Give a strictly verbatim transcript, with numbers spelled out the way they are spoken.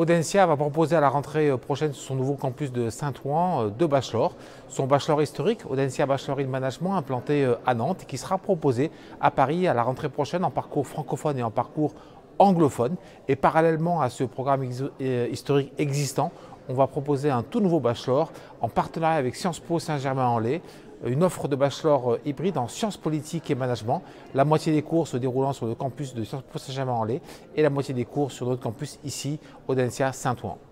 Audencia va proposer à la rentrée prochaine sur son nouveau campus de Saint-Ouen deux bachelors. Son bachelor historique, Audencia Bachelor in Management, implanté à Nantes, qui sera proposé à Paris à la rentrée prochaine en parcours francophone et en parcours anglophone. Et parallèlement à ce programme historique existant, on va proposer un tout nouveau bachelor en partenariat avec Sciences Po Saint-Germain-en-Laye, une offre de bachelor hybride en sciences politiques et management, la moitié des cours se déroulant sur le campus de Sciences Po Saint-Germain-en-Laye et la moitié des cours sur notre campus ici, Audencia Saint-Ouen.